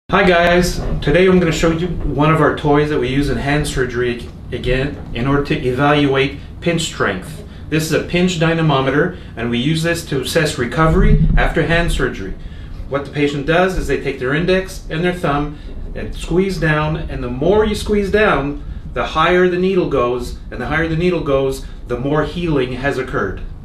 Hi guys, today I'm going to show you one of our toys that we use in hand surgery again in order to evaluate pinch strength. This is a pinch dynamometer and we use this to assess recovery after hand surgery. What the patient does is they take their index and their thumb and squeeze down, and the more you squeeze down, the higher the needle goes, and the higher the needle goes, the more healing has occurred.